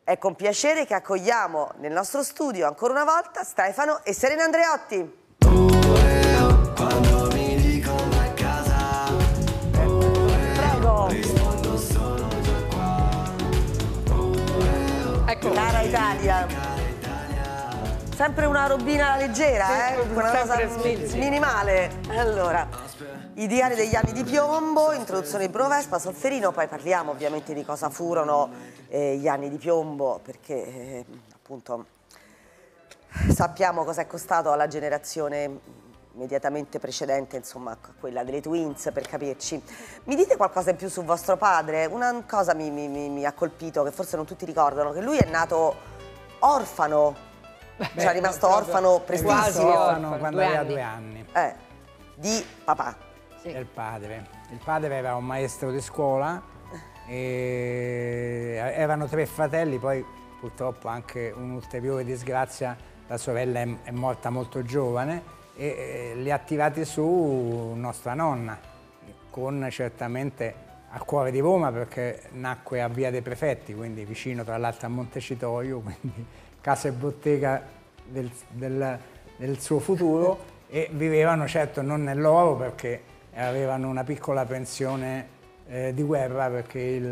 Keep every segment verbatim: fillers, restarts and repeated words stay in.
È con piacere che accogliamo nel nostro studio ancora una volta Stefano e Serena Andreotti. Quando mi dicono a casa, Prego. rispondo sono già qua. Ecco. Cara Italia. Sempre una robina leggera, eh? Una cosa minimale. Allora, i diari degli anni di piombo, introduzione di Bruno Vespa, Solferino, poi parliamo ovviamente di cosa furono eh, gli anni di piombo, perché eh, appunto sappiamo cosa è costato alla generazione immediatamente precedente, insomma, quella delle Twins, per capirci. Mi dite qualcosa in più su vostro padre? Una cosa mi, mi, mi, mi ha colpito, che forse non tutti ricordano, che lui è nato orfano. Beh, cioè è rimasto orfano prestissimo. Orfano quando due aveva anni. due anni. Eh, di papà. Sì. Del padre. Il padre era un maestro di scuola e erano tre fratelli, poi purtroppo anche un'ulteriore disgrazia, la sorella è, è morta molto giovane e, e li ha tirati su nostra nonna, con certamente al cuore di Roma perché nacque a Via dei Prefetti, quindi vicino tra l'altro a Montecitorio, quindi casa e bottega del, del, del suo futuro, e vivevano certo non nell'oro perché avevano una piccola pensione eh, di guerra perché il,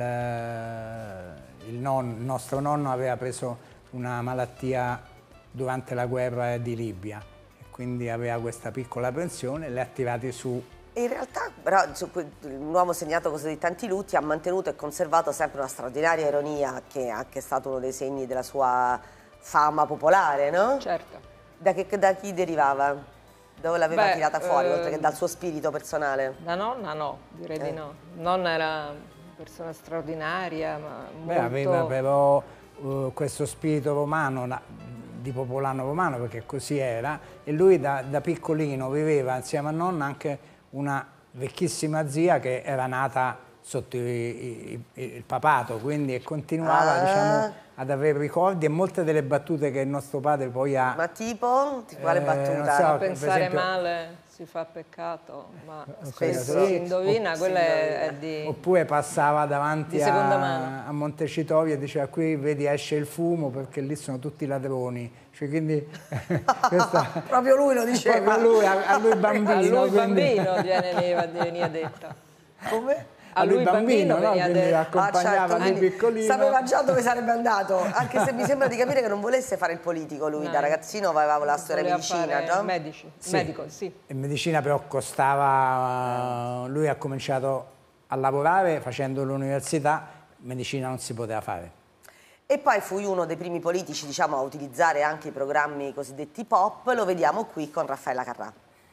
il, non, il nostro nonno aveva preso una malattia durante la guerra di Libia e quindi aveva questa piccola pensione e li ha tirati su. In realtà però un uomo segnato così di tanti lutti ha mantenuto e conservato sempre una straordinaria ironia che è anche stato uno dei segni della sua fama popolare, no? Certo. Da, che, da chi derivava? Dove l'aveva Beh, tirata fuori, eh, oltre che dal suo spirito personale? Da nonna no, direi eh. di no. Nonna era una persona straordinaria, ma molto... Beh, aveva però uh, questo spirito romano, na, di popolano romano, perché così era, e lui da, da piccolino viveva insieme a nonna anche una vecchissima zia che era nata sotto i, i, i, il papato, quindi continuava ah. diciamo, ad avere ricordi e molte delle battute che il nostro padre poi ha... Ma tipo? Di quale eh, battuta? So, a pensare esempio, male si fa peccato, ma spesso si indovina, oh, quella sì, è, è di... Oppure passava davanti di a, a Montecitorio e diceva qui vedi esce il fumo perché lì sono tutti ladroni. Cioè, quindi, questa... Proprio lui lo diceva. A lui, a, a lui bambino. A lui quindi... bambino veniva, veniva detta. Come? A lui bambino, bambino no? Quindi accompagnava ah, certo, lui piccolino. Sapeva già dove sarebbe andato, anche se mi sembra di capire che non volesse fare il politico lui, no. Da ragazzino aveva la storia medicina, già? Medici, sì. medico, sì. In medicina però costava, lui ha cominciato a lavorare facendo l'università, medicina non si poteva fare. E poi fui uno dei primi politici, diciamo, a utilizzare anche i programmi cosiddetti pop, lo vediamo qui con Raffaella Carrà.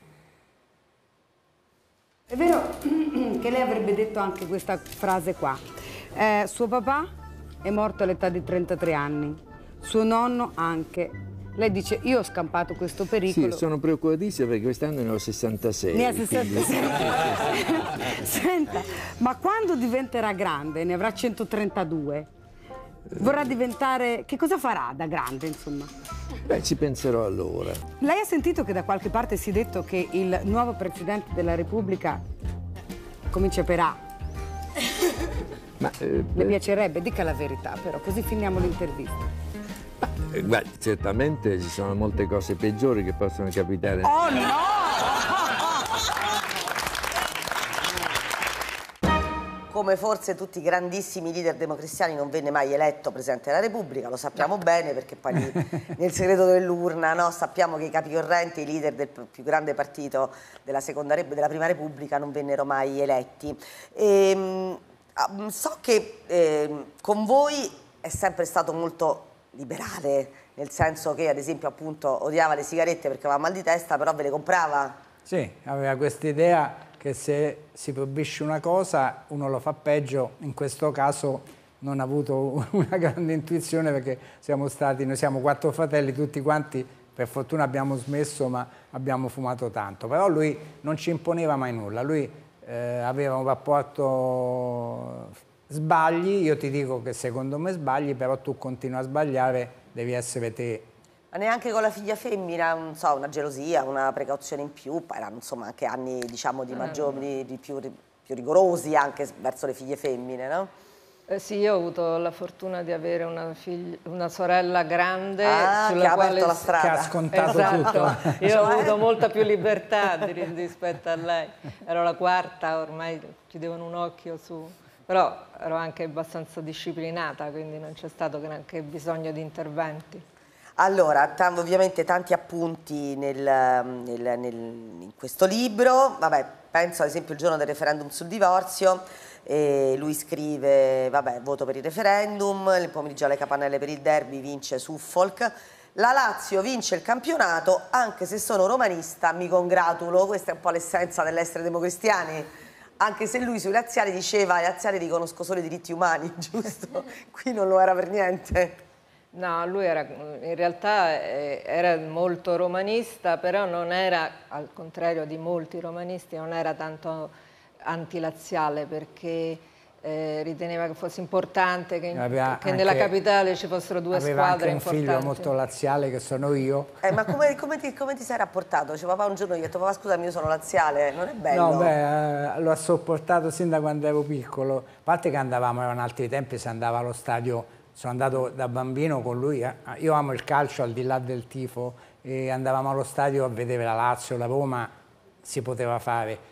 È vero che lei avrebbe detto anche questa frase qua. Eh, suo papà è morto all'età di trentatré anni, suo nonno anche. Lei dice, io ho scampato questo pericolo. Sì, sono preoccupatissima perché quest'anno ne ho sessantasei. Ne ha sessantasei. Quindi... Senta, ma quando diventerà grande, ne avrà centotrentadue, vorrà diventare... Che cosa farà da grande, insomma? Beh, ci penserò allora. Lei ha sentito che da qualche parte si è detto che il nuovo Presidente della Repubblica comincia per A? Ma, eh, Le piacerebbe? Dica la verità però, così finiamo l'intervista. Eh, guarda, certamente ci sono molte cose peggiori che possono capitare. Oh no! Come forse tutti i grandissimi leader democristiani non venne mai eletto Presidente della Repubblica, lo sappiamo bene perché poi lì, nel segreto dell'urna, no, sappiamo che i capi correnti, i leader del più grande partito della, seconda, della Prima Repubblica non vennero mai eletti. E, so che eh, con voi è sempre stato molto liberale, nel senso che ad esempio appunto odiava le sigarette perché aveva mal di testa, però ve le comprava. Sì, aveva questa idea che se si proibisce una cosa uno lo fa peggio. In questo caso non ha avuto una grande intuizione perché siamo stati, noi siamo quattro fratelli, tutti quanti per fortuna abbiamo smesso ma abbiamo fumato tanto, però lui non ci imponeva mai nulla, lui eh, aveva un rapporto sbagli, io ti dico che secondo me sbagli, però tu continui a sbagliare, devi essere te. Ma neanche con la figlia femmina, non so, una gelosia, una precauzione in più, erano insomma anche anni diciamo di maggiori, di più, più rigorosi anche verso le figlie femmine, no? Eh sì, io ho avuto la fortuna di avere una, figlia, una sorella grande ah, sulla che ha quale aperto la strada. Che ha scontato esatto. tutto. Io ho avuto molta più libertà di, rispetto a lei. Ero la quarta, ormai chiudevano un occhio su... Però ero anche abbastanza disciplinata, quindi non c'è stato neanche bisogno di interventi. Allora, ovviamente tanti appunti nel, nel, nel, in questo libro. Vabbè, penso ad esempio il giorno del referendum sul divorzio. E lui scrive, vabbè, voto per il referendum, nel pomeriggio alle Capannelle per il derby vince Suffolk, la Lazio vince il campionato, anche se sono romanista mi congratulo, questa è un po' l'essenza dell'essere democristiani, anche se lui sui laziali diceva, i laziali riconosco solo i diritti umani, giusto? Qui non lo era per niente. No, lui era, in realtà era molto romanista, però non era, al contrario di molti romanisti, non era tanto antilaziale, perché eh, riteneva che fosse importante che, in, che nella capitale ci fossero due squadre importanti. Aveva anche un figlio molto laziale che sono io. Eh, ma come, come, ti, come ti sei rapportato? Cioè, papà un giorno gli ha detto, papà scusami io sono laziale, non è bello? No, beh, eh, lo ha sopportato sin da quando ero piccolo, a parte che andavamo, erano altri tempi, si andava allo stadio, sono andato da bambino con lui, eh. Io amo il calcio al di là del tifo, e andavamo allo stadio a vedere la Lazio, la Roma, si poteva fare.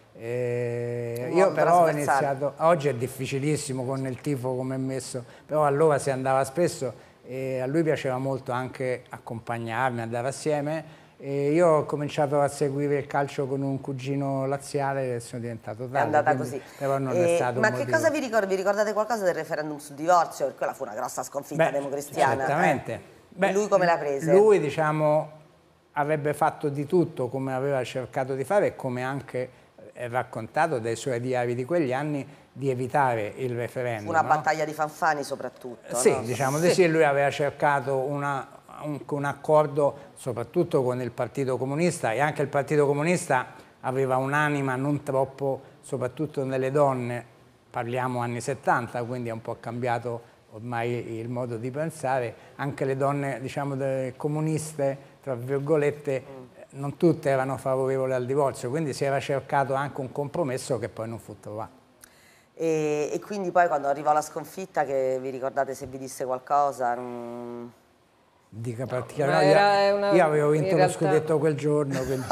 Eh, io però ho iniziato, oggi è difficilissimo con il tifo come è messo, però allora si andava spesso e a lui piaceva molto anche accompagnarmi, andare assieme, e io ho cominciato a seguire il calcio con un cugino laziale e sono diventato tale. È andata quindi, così. Però non eh, è stato ma un che motivo. cosa vi ricordate? Vi ricordate qualcosa del referendum sul divorzio? Perché quella fu una grossa sconfitta Beh, democristiana. certamente. Eh? Beh, lui come l'ha presa? Lui, diciamo, avrebbe fatto di tutto come aveva cercato di fare e come anche è raccontato dai suoi diari di quegli anni, di evitare il referendum. Fu una no? battaglia di fanfani soprattutto. Sì, no? diciamo di sì, lui aveva cercato una, un, un accordo soprattutto con il Partito Comunista, e anche il Partito Comunista aveva un'anima non troppo, soprattutto nelle donne, parliamo anni settanta, quindi è un po' cambiato ormai il modo di pensare, anche le donne, diciamo, comuniste, tra virgolette, mm. non tutte erano favorevoli al divorzio, quindi si era cercato anche un compromesso che poi non fu trovato. E, e quindi poi quando arrivò la sconfitta, che vi ricordate se vi disse qualcosa? Non... Dica particolare. No, io, io avevo vinto lo scudetto quel giorno. Quindi...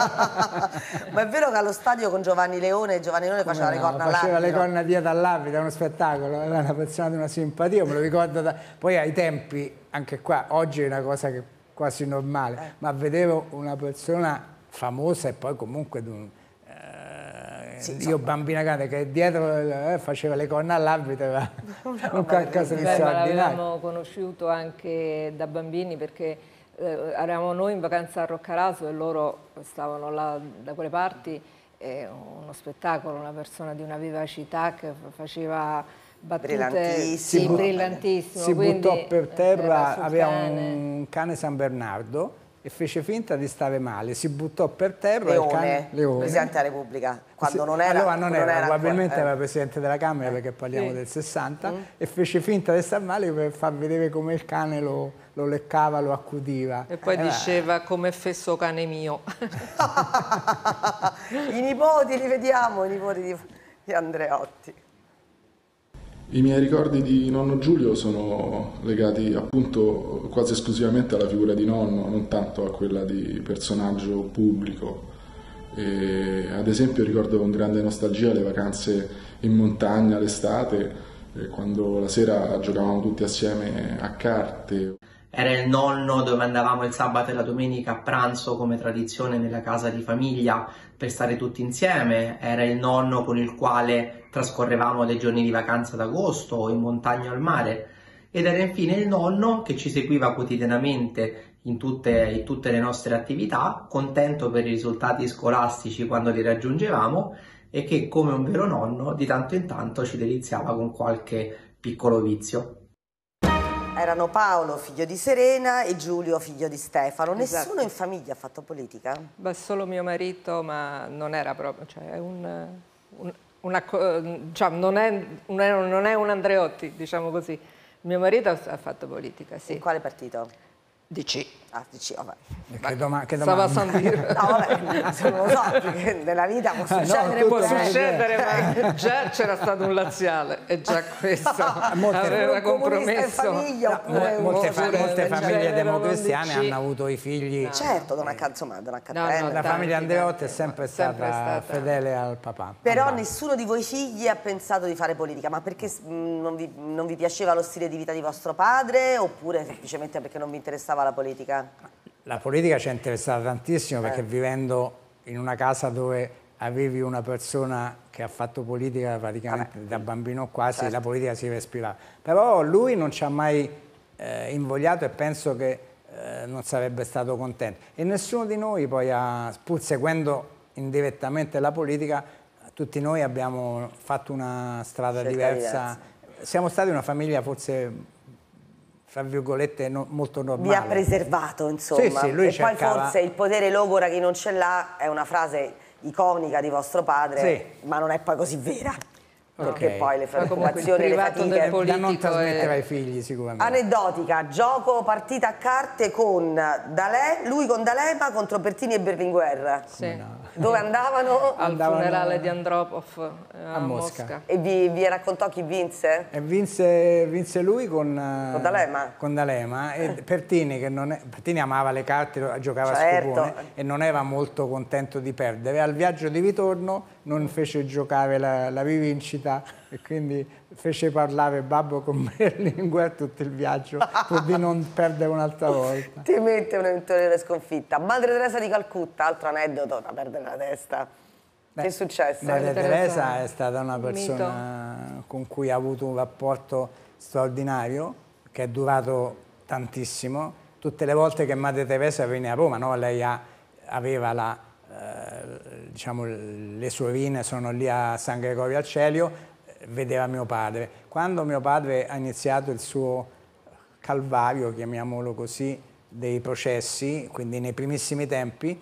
Ma è vero che allo stadio con Giovanni Leone, Giovanni Leone faceva no, le corna all'arbitro? Faceva le corna dietro all'arbitro, è uno spettacolo, era una persona di una simpatia, me lo ricordo. Da... Poi ai tempi, anche qua, oggi è una cosa che quasi normale, eh. ma vedevo una persona famosa e poi comunque un, eh, sì, io bambina grande che dietro eh, faceva le corna all'arbitro, era un qualcosa di straordinario. L'avevamo conosciuto anche da bambini perché eh, eravamo noi in vacanza a Roccaraso e loro stavano là da quelle parti, e uno spettacolo, una persona di una vivacità che faceva battute brillantissimo, sì, brillantissimo. Si buttò per terra, aveva cane. un cane San Bernardo e fece finta di stare male, si buttò per terra. Leone, il cane, Leone. Presidente della Repubblica, quando sì, non era, allora non, non era, era probabilmente ancora, eh. era Presidente della Camera, eh. perché parliamo sì. del sessanta, mm. e fece finta di stare male per far vedere come il cane lo, lo leccava, lo accudiva. E poi eh, diceva come fesso cane mio. I nipoti li vediamo, i nipoti di, di Andreotti. I miei ricordi di nonno Giulio sono legati appunto quasi esclusivamente alla figura di nonno, non tanto a quella di personaggio pubblico. E, ad esempio ricordo con grande nostalgia le vacanze in montagna l'estate, quando la sera giocavamo tutti assieme a carte. Era il nonno dove andavamo il sabato e la domenica a pranzo come tradizione nella casa di famiglia per stare tutti insieme, era il nonno con il quale trascorrevamo dei giorni di vacanza d'agosto o in montagna o al mare, ed era infine il nonno che ci seguiva quotidianamente in tutte, in tutte le nostre attività, contento per i risultati scolastici quando li raggiungevamo e che come un vero nonno di tanto in tanto ci deliziava con qualche piccolo vizio. Erano Paolo, figlio di Serena, e Giulio, figlio di Stefano. Esatto. Nessuno in famiglia ha fatto politica? Beh, solo mio marito, ma non era proprio, cioè è un, un, una, diciamo, non, è, non è un Andreotti, diciamo così. Mio marito ha fatto politica, sì. In quale partito? D C. Ah, D C, vabbè. Che doma- che Stava a domanda. San Dire. No, vabbè, non lo so, perché nella vita può no, succedere, tutto Può pure. succedere, ma già c'era stato un laziale e già questo Molte- aveva Un comunista in compromesso. famiglia, No, oppure un- molte, fa- oppure molte del famiglie genere, democristiane non D C. hanno avuto i figli. Certo, Don Acca, insomma, Don Acca No, no, Trenta. La tanti, famiglia Andreotti è tanti, sempre, sempre stata, stata. fedele al papà. Però Vabbè. nessuno di voi figli ha pensato di fare politica, ma perché mh, non vi, non vi piaceva lo stile di vita di vostro padre oppure semplicemente perché non vi interessava la politica? La politica ci è interessata tantissimo perché Eh. vivendo in una casa dove avevi una persona che ha fatto politica praticamente Vabbè. da bambino quasi, Certo. la politica si respirava. Però lui non ci ha mai eh, invogliato e penso che eh, non sarebbe stato contento. E nessuno di noi poi, ha, pur seguendo indirettamente la politica, tutti noi abbiamo fatto una strada Scelta diversa. Siamo stati una famiglia forse, fra virgolette, no- molto normale. Vi ha preservato, insomma. Sì, sì, lui e cercava- poi forse il potere logora chi non ce l'ha è una frase iconica di vostro padre, Sì. ma non è poi così vera. Perché Ok. poi le Ma comunque il preoccupazioni, le privato del fatiche... politico da non trasmettere è- ai figli sicuramente. Aneddotica, gioco partita a carte con D'Alè, lui con D'Alema contro Pertini e Berlinguer. Sì. Dove andavano? Al Andavano- funerale di Andropov eh, a, a Mosca. Mosca. E vi, vi raccontò chi vinse? E vinse, vinse lui con, eh, Con D'Alema? con D'Alema e Pertini, che non è, Pertini amava le carte, lo- giocava Certo. a scopone e non era molto contento di perdere. Al viaggio di ritorno non fece giocare la, la rivincita e quindi fece parlare Babbo con Berlinguer tutto il viaggio pur di non perdere un'altra volta. Ti mette un'eventuale sconfitta. Madre Teresa di Calcutta, altro aneddoto da perdere la testa. Beh, che è successo? Maria Teresa Teresa è stata una un persona con cui ha avuto un rapporto straordinario che è durato tantissimo. Tutte le volte che Madre Teresa venne a Roma, no? Lei ha, aveva la, eh, diciamo, le suorine sono lì a San Gregorio al Celio, vedeva mio padre. Quando mio padre ha iniziato il suo calvario, chiamiamolo così, dei processi, quindi nei primissimi tempi,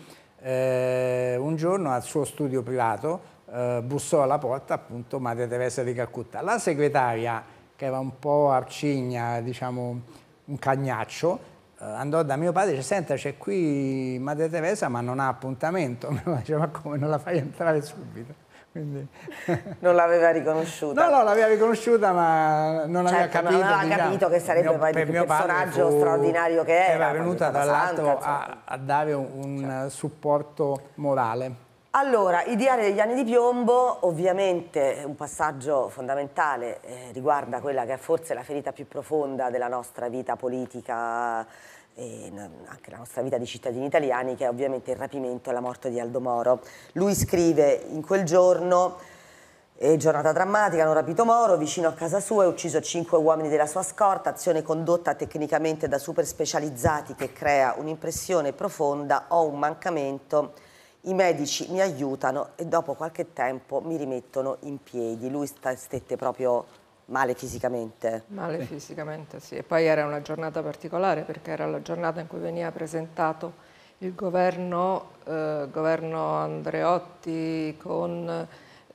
eh, un giorno al suo studio privato eh, bussò alla porta appunto Madre Teresa di Calcutta. La segretaria, che era un po' arcigna, diciamo un cagnaccio, eh, andò da mio padre e disse: senta, c'è qui Madre Teresa ma non ha appuntamento. Mio padre diceva: ma come, non la fai entrare subito? Quindi... Non l'aveva riconosciuta? No, no, l'aveva riconosciuta ma non aveva Certo, non capito. aveva diciamo. capito che sarebbe Mio- poi per il mio padre personaggio fu- straordinario che era, Era poi venuta tutta tra l'altro santa, a, a dare un, un supporto morale. Allora, i diari degli anni di piombo, ovviamente un passaggio fondamentale, eh, riguarda quella che è forse la ferita più profonda della nostra vita politica e n- anche la nostra vita di cittadini italiani, che è ovviamente il rapimento e la morte di Aldo Moro. Lui scrive: in quel giorno, eh, giornata drammatica, hanno rapito Moro, vicino a casa sua e ucciso cinque uomini della sua scorta, azione condotta tecnicamente da super specializzati che crea un'impressione profonda, ho un mancamento. I medici mi aiutano e dopo qualche tempo mi rimettono in piedi. Lui sta- stette proprio male fisicamente. Male fisicamente, sì. E poi era una giornata particolare perché era la giornata in cui veniva presentato il governo, eh, governo Andreotti con,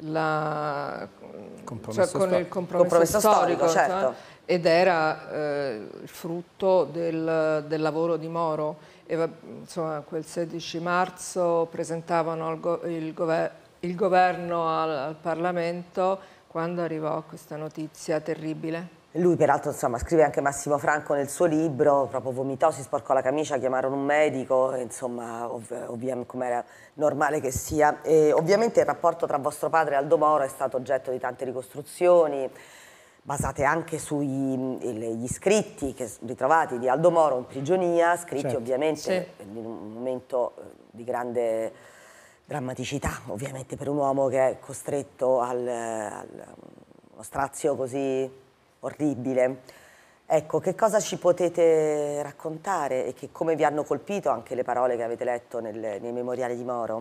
la, Compromesso cioè con il storico. compromesso, Compromesso storico, storico, certo. cioè, ed era eh, il frutto del, del lavoro di Moro. E, va- insomma, quel sedici marzo presentavano al go- il, gover- il governo al, al Parlamento quando arrivò questa notizia terribile. Lui peraltro, insomma, scrive anche Massimo Franco nel suo libro, proprio vomitò, si sporcò la camicia, chiamarono un medico, e, insomma, ov- ovviamente come era normale che sia. E, ovviamente il rapporto tra vostro padre e Aldo Moro è stato oggetto di tante ricostruzioni, basate anche sugli scritti che, ritrovati di Aldo Moro in prigionia, scritti Certo. ovviamente Sì. in un momento eh, di grande drammaticità, ovviamente per un uomo che è costretto al, al uno strazio così orribile. Ecco, che cosa ci potete raccontare e che, come vi hanno colpito anche le parole che avete letto nel, nei memoriali di Moro?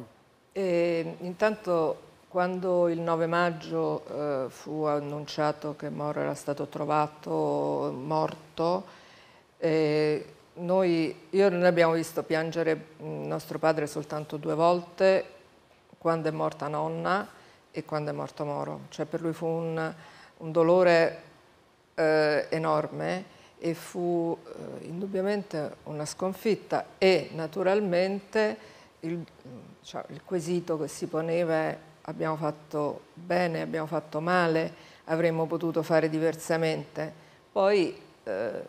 E intanto, quando il nove maggio eh, fu annunciato che Moro era stato trovato morto, eh, noi, io noi abbiamo visto piangere il nostro padre soltanto due volte, quando è morta nonna e quando è morto Moro. Cioè per lui fu un, un dolore eh, enorme e fu eh, indubbiamente una sconfitta e naturalmente il, cioè, il quesito che si poneva è: abbiamo fatto bene, abbiamo fatto male, avremmo potuto fare diversamente. Poi eh,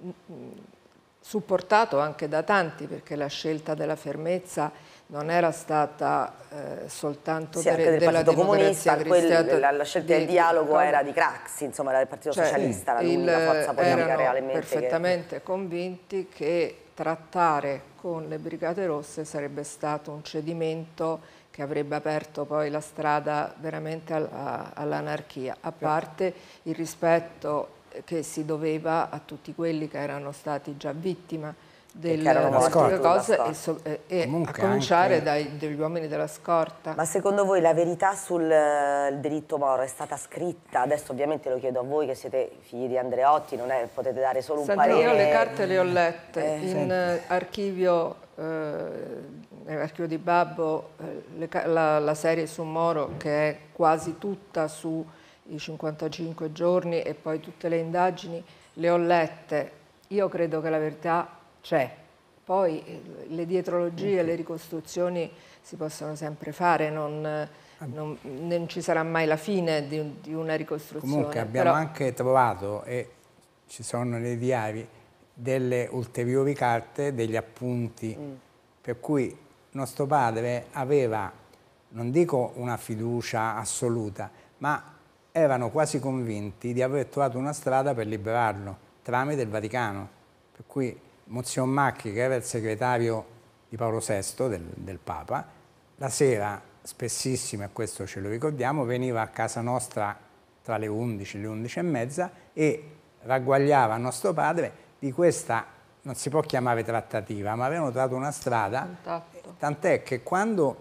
supportato anche da tanti, perché la scelta della fermezza non era stata eh, soltanto sì, de, del della Partito Democrazia Comunista, Cristiana. la, la scelta del dialogo era di Craxi, insomma, era del Partito cioè, Socialista, il, l'unica forza politica erano realmente perfettamente che... convinti che trattare con le Brigate Rosse sarebbe stato un cedimento che avrebbe aperto poi la strada veramente all'anarchia, a parte il rispetto che si doveva a tutti quelli che erano stati già vittima delle cose e, so, e, e a cominciare anche... dai, dagli uomini della scorta. Ma secondo voi la verità sul uh, delitto Moro è stata scritta? Adesso ovviamente lo chiedo a voi che siete figli di Andreotti, non è, potete dare solo un Senti, parere. Io le carte le ho lette eh, in eh, archivio, eh, nell'archivio di Babbo, eh, le, la, la serie su Moro, che è quasi tutta sui cinquantacinque giorni e poi tutte le indagini, le ho lette. Io credo che la verità c'è, poi le dietrologie, le ricostruzioni si possono sempre fare, non, non, non ci sarà mai la fine di, di una ricostruzione. Comunque abbiamo però... anche trovato, e ci sono nei diari, delle ulteriori carte, degli appunti, mm. per cui nostro padre aveva, non dico una fiducia assoluta, ma erano quasi convinti di aver trovato una strada per liberarlo, tramite il Vaticano, per cui Monsignor Macchi, che era il segretario di Paolo sesto, del, del Papa, la sera, spessissimo, e questo ce lo ricordiamo, veniva a casa nostra tra le undici e le undici e mezza e ragguagliava nostro padre di questa, non si può chiamare trattativa, ma avevano trovato una strada, tant'è che quando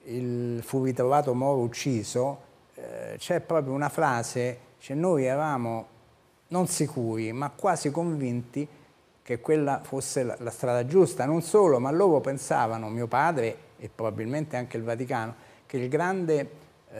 il, fu ritrovato Moro ucciso, eh, c'è proprio una frase, cioè noi eravamo non sicuri, ma quasi convinti che quella fosse la, la strada giusta, non solo, ma loro pensavano, mio padre e probabilmente anche il Vaticano, che il grande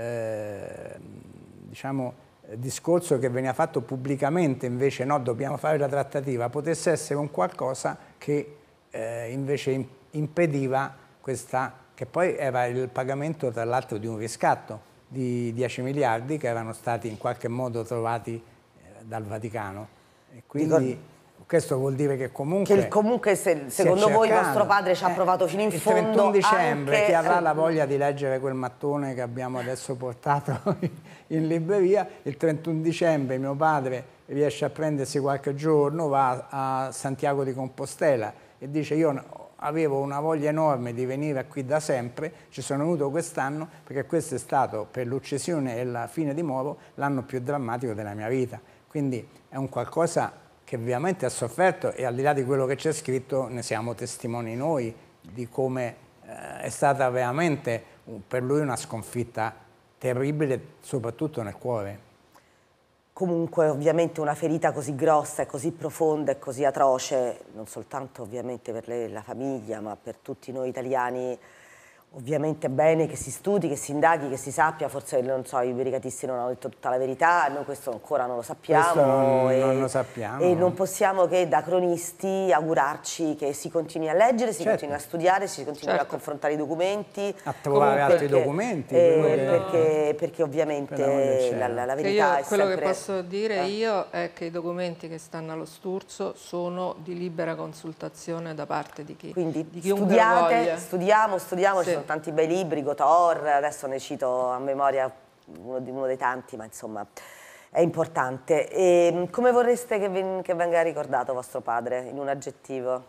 eh, diciamo, discorso che veniva fatto pubblicamente, invece no, dobbiamo fare la trattativa, potesse essere un qualcosa che eh, invece impediva questa, che poi era il pagamento tra l'altro di un riscatto di dieci miliardi che erano stati in qualche modo trovati eh, dal Vaticano. E quindi... Dico... Questo vuol dire che comunque... Che comunque se, secondo voi vostro padre ci ha provato fino in il fondo. Il trentuno dicembre, anche... chi avrà la voglia di leggere quel mattone che abbiamo adesso portato in libreria, il trentuno dicembre mio padre riesce a prendersi qualche giorno, va a Santiago di Compostela e dice io avevo una voglia enorme di venire qui da sempre, ci sono venuto quest'anno perché questo è stato per l'uccisione e la fine di Moro l'anno più drammatico della mia vita. Quindi è un qualcosa che ovviamente ha sofferto e al di là di quello che c'è scritto ne siamo testimoni noi di come eh, è stata veramente per lui una sconfitta terribile, soprattutto nel cuore. Comunque ovviamente una ferita così grossa e così profonda e così atroce, non soltanto ovviamente per le, la famiglia, ma per tutti noi italiani, ovviamente è bene che si studi, che si indaghi, che si sappia, forse non so, i brigatisti non hanno detto tutta la verità, noi questo ancora non lo sappiamo, non, e, non lo sappiamo e non possiamo che da cronisti augurarci che si continui a leggere, si certo. continui a studiare, si continui certo. a confrontare i documenti, a trovare altri perché, documenti eh, che... perché, perché ovviamente per la, la, la verità io, è quello sempre... che posso dire eh. io è che i documenti che stanno allo Sturzo sono di libera consultazione da parte di chi quindi di chiunque studiate, voglia. studiamo, studiamo, sì. Ci sono tanti bei libri, Gotor, adesso ne cito a memoria uno, di, uno dei tanti, ma insomma è importante. E come vorreste che, ven che venga ricordato vostro padre in un aggettivo?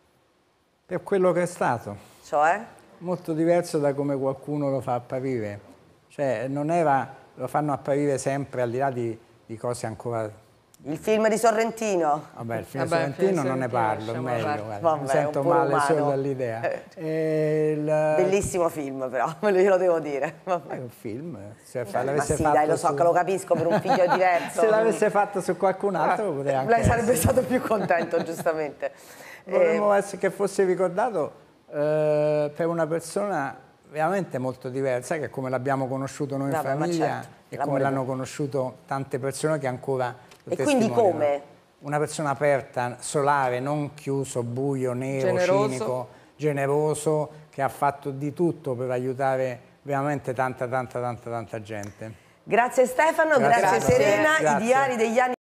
Per quello che è stato. Cioè? Molto diverso da come qualcuno lo fa apparire. Cioè non era, lo fanno apparire sempre al di là di, di cose ancora... Il film di Sorrentino? Vabbè, il film Vabbè, di Sorrentino film non ne parlo, è meglio, guarda, Vabbè, mi sento male umano. Solo dall'idea. Il... Bellissimo film però, me lo devo dire. Vabbè. È un film, se eh, ma sì, dai, lo so su... che lo capisco per un figlio diverso. Se l'avesse fatto su qualcun altro ah, potrei anche lei sarebbe essere. stato più contento, giustamente. Vorremmo eh... essere che fosse ricordato eh, per una persona veramente molto diversa, che come l'abbiamo conosciuto noi in Vabbè, famiglia certo, e come l'hanno conosciuto tante persone che ancora lo E quindi come? una persona aperta, solare, non chiuso, buio, nero, Generoso. cinico, generoso, che ha fatto di tutto per aiutare veramente tanta, tanta, tanta, tanta gente. Grazie Stefano, grazie, Grazie. Serena, Grazie. i diari degli anni